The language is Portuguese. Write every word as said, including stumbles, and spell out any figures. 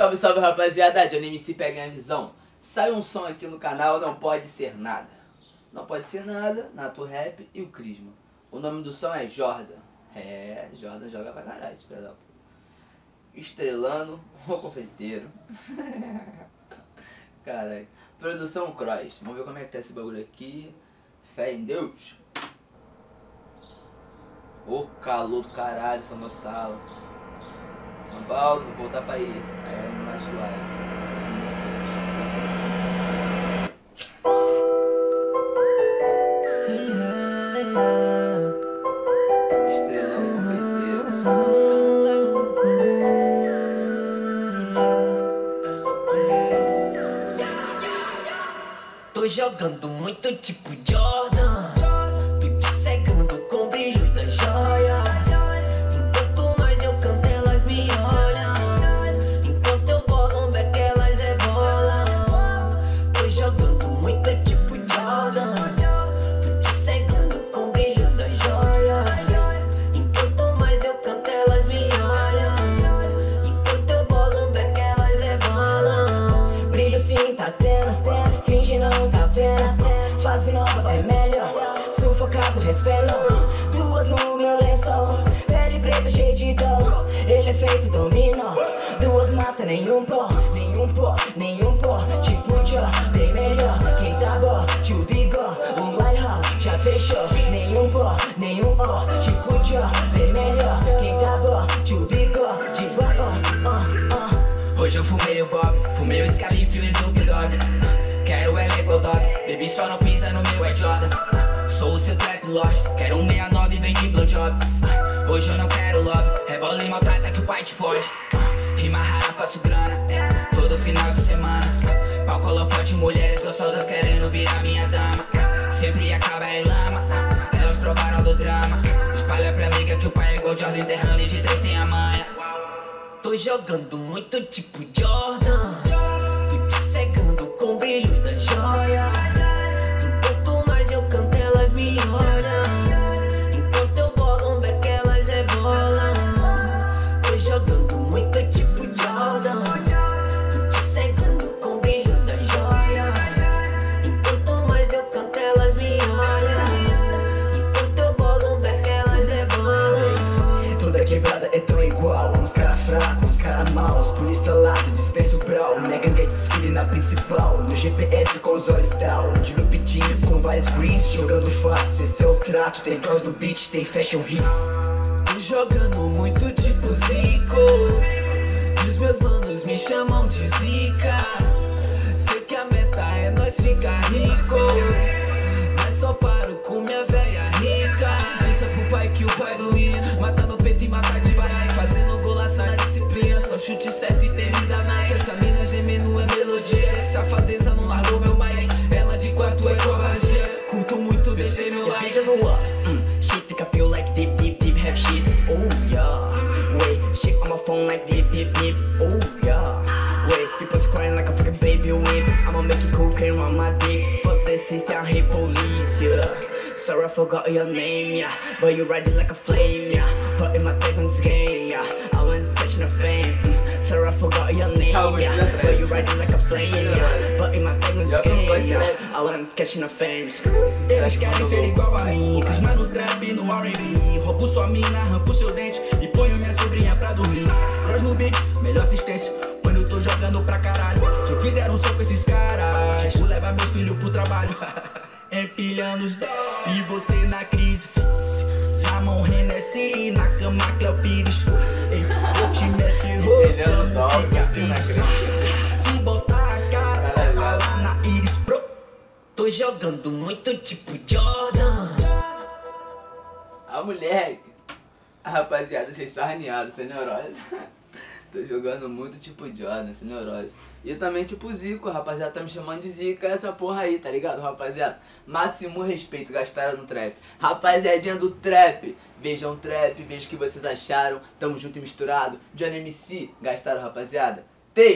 Salve, salve, rapaziada, Johnny M C pega a visão. Sai um som aqui no canal, não pode ser nada. Não pode ser nada, Nato Rap e o Crisma. O nome do som é Jordan. É, Jordan joga pra caralho, espera da puta. Estrelando o confeiteiro. Caralho. Produção Cross. Vamos ver como é que tá esse bagulho aqui. Fé em Deus. Ô calor do caralho, São Gonçalo. São Paulo, vou voltar pra ir. É mais suave. Estrelando confeiteiro. Tô jogando muito tipo Jordan. Tô te cegando com brilhos da joia. Enquanto mais eu canto, elas me olham. Enquanto eu bolo um beck, elas rebolam. Tô jogando muito tipo Jordan. Tô te cegando com brilhos da joia. Enquanto mais eu canto, elas me olham. Enquanto eu bolo um beck, elas rebolam. Brilho sim tá tendo, finge não tá vendo. Fase nova é melhor, sufocado, resfeno. Duas no meu lençol, pele preta cheia de dolo. Ele é feito dominó, duas massas, nenhum pó. Nenhum pó, nenhum pó, tipo Jó, bem melhor. Quem tá bom, tio Bigó, o I-Hop já fechou. Nenhum pó, nenhum pó, tipo Jó, bem melhor. Quem tá bom, tio Bigó, de ó, ó, ó. Hoje eu fumei o Bob, fumei o Scalif e o Snoop Dogg. Quero ela igual dog, baby só não pisa no meu é Jordan. Sou o seu trap lord, quero um sessenta e nove e vem de blowjob. Hoje eu não quero love, rebola e maltrata que o pai te foge. Rima rara, faço grana, todo final de semana. Palco holofote, mulheres gostosas querendo virar minha dama. Sempre acaba em lama, elas provaram do drama. Espalha pra amiga que o pai é igual Jordan, enterrando e de três tem a manha. Tô jogando muito tipo Jordan. Com brilhos da joia. Enquanto mais eu canto, elas me olham. Enquanto eu bolo um beck, elas rebolam. Tô jogando muito tipo Jordan. Tô te cegando com brilhos da joia. Enquanto mais eu canto, elas me olham. Enquanto eu bolo um beck, elas rebolam. Toda quebrada é tão igual. Uns cara fracos, uns cara maus. Polícia lado, dispensa o brau. Minha gangue é desfile na principal. No G P S com os olhos down. De no pitinho, são vários greens. Jogando fácil, esse é o trato. Tem cross no beat, tem fashion hits. Tô jogando muito tipo Zico. E os meus manos me chamam de Zica. Sei que a meta é nós ficar rico. Mas só paro com minha véia rica. Pensa pro pai que o pai do menino mata no peito e mata de bike. Fazendo golaço na disciplina, só chute certo e tênis da Nike. Essa mina gemendo é melodia, que safadeza não largou meu mic. Ela de quatro é covardia, curto muito, deixei meu like. mm, Shit think I feel like deep, deep, deep, have shit. Oh yeah. Wait, shit on my phone like beep, beep, beep. Oh yeah. Wait, people's crying like a fucking baby whip. I'ma make it cocaine on my dick. Fuck the system, I hate police, yeah. Sorry I forgot your name, yeah. But you riding like a flame, yeah. Putting my tag on this game, yeah. I want catching a fame. Mm. Sorry I forgot your name, yeah. But you riding like a flame, yeah. Putting my tag on this game, yeah. I want catching a fame. Eles querem ser igual a mim, Crisma no trap e no R and B. Roubo sua mina, rampo seu dente e ponho minha sobrinha pra dormir. Cross no beat, melhor assistência, quando eu tô jogando pra caralho. Se eu fizer um som com esses caras, vou levar meus filhos pro trabalho. Empilhando os dólares e você na crise. Samon Hennessy, na cama Cléo Pires. Ei, eu te meto e vou. Se botar a cara, toca lá na Iris Pro. Tô jogando muito tipo Jordan. Ah, moleque. Ah, rapaziada, vocês são arneados, sem neurose. Tô jogando muito tipo Jordan, sem neurose. E também tipo Zico, rapaziada, tá me chamando de Zica essa porra aí, tá ligado, rapaziada? Máximo respeito, gastaram no trap. Rapaziadinha do trap, vejam o trap, vejam o que vocês acharam. Tamo junto e misturado. Johnny M C, gastaram, rapaziada?